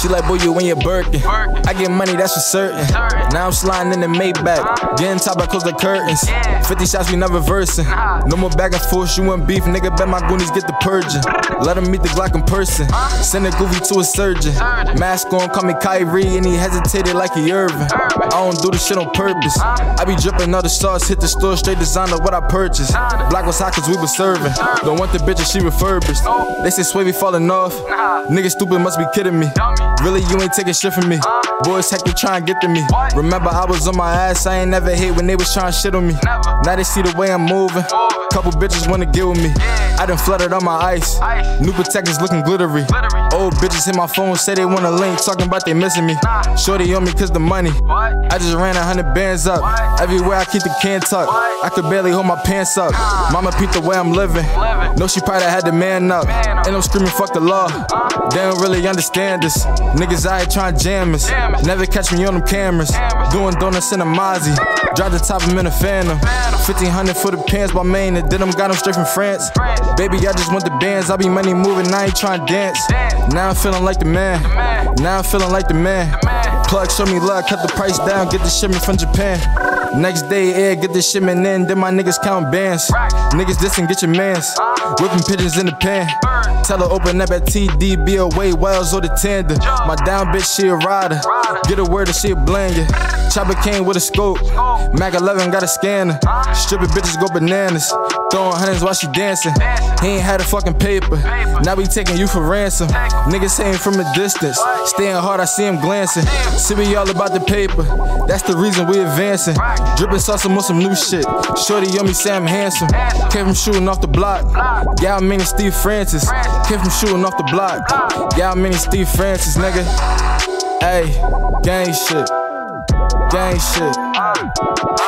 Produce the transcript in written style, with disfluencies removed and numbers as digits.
She like, boy, you in your Birkin. I get money, that's for certain. Now I'm sliding in the Maybach, getting top, I close the curtains. 50 shots, we never versing. No more back and forth, you want beef, nigga, bet my goonies get the purging. Let him meet the Glock in person. Send a goofy to a surgeon. Mask on, call me Kyrie, and he hesitated like he Irving. I don't do this shit on purpose. I be dripping all the sauce, hit the store, straight designer what I purchased. Black was hot cause we was serving. Don't want the bitches, she refurbished. They say Sway be falling off. Niggas stupid must be kidding me. Really, you ain't taking shit from me. Boys heck, they try and get to me. Remember, I was on my ass, I ain't never hate when they was trying to shit on me. Now they see the way I'm moving. Couple bitches wanna get with me. I done flooded on my ice. New protectors looking glittery. Old bitches hit my phone, say they wanna link, talking about they missing me. Shorty on me cause the money. I just ran 100 bands up. Everywhere I keep the can tucked. I could barely hold my pants up. Mama peeped the way I'm living. Know she probably had to man up. And I'm screaming fuck the law. They don't really understand this. Niggas out here trying to jam us. Never catch me on them cameras. Doing donuts in a Mozzie. Drive the top, I'm in a Phantom. 1500 for the pants by Maine, and then them got them straight from France. Baby, I just want the bands. I be money moving, I ain't trying to dance. Now I'm feeling like the man. Now I'm feeling like the man. Plug, show me love, cut the price down, get the shipment from Japan. Next day, air, get the shipment in, then my niggas count bands. Niggas dissing, get your mans. Whipping pigeons in the pan. Tell her open up at TD, be away, Wells or the tender. My down bitch, she a rider. Get a word and she a blanger. Chopper came with a scope. Mac 11 got a scanner. Stripping bitches go bananas. Throwing hundreds while she dancing. He ain't had a fucking paper. Now we taking you for ransom. Niggas hating from a distance. Staying hard, I see him glancing. See we all about the paper. That's the reason we advancing. Dripping sauce on some new shit. Shorty on me say I'm handsome. Came from shooting off the block. Yeah, I mean Steve Francis. Came from shooting off the block. Yeah, I mean Steve Francis, nigga. Ayy, gang shit. Gang shit.